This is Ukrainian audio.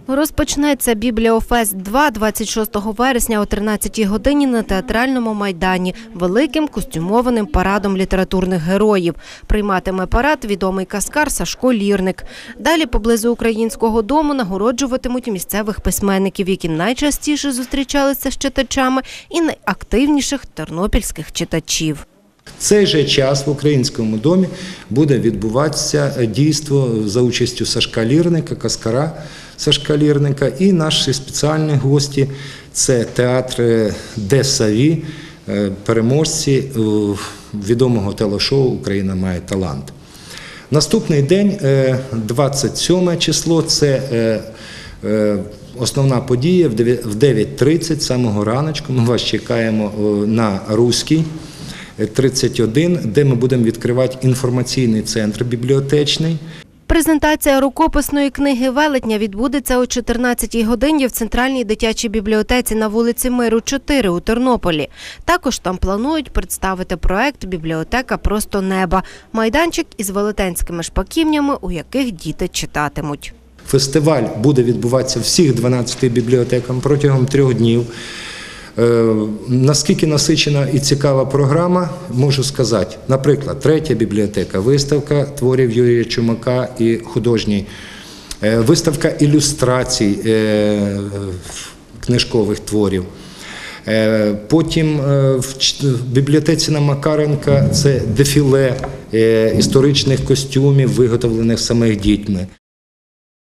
Розпочнеться Бібліофест-2 26 вересня о 13 годині на Театральному майдані великим костюмованим парадом літературних героїв. Прийматиме парад відомий казкар Сашко Лірник. Далі поблизу Українського дому нагороджуватимуть місцевих письменників, які найчастіше зустрічалися з читачами, і найактивніших тернопільських читачів. В цей же час в Українському домі буде відбуватися дійство за участю Сашка Лірника, казкара Сашка Лірника, і наші спеціальні гості – це театр Де Саві, переможці відомого телешоу «Україна має талант». Наступний день, 27 число, це основна подія в 9:30 самого раночку. Ми вас чекаємо на Руській 31, де ми будемо відкривати інформаційний центр бібліотечний. Презентація рукописної книги «Велетня» відбудеться о 14-й годині в Центральній дитячій бібліотеці на вулиці Миру, 4 у Тернополі. Також там планують представити проект «Бібліотека просто неба» – майданчик із велетенськими шпаківнями, у яких діти читатимуть. Фестиваль буде відбуватися в всіх 12 бібліотеках протягом 3 днів. Наскільки насичена і цікава програма, можу сказати. Наприклад, 3-я бібліотека – виставка творів Юрія Чумака і художній, виставка ілюстрацій книжкових творів. Потім в бібліотеці на Макаренка – це дефіле історичних костюмів, виготовлених самих дітьми.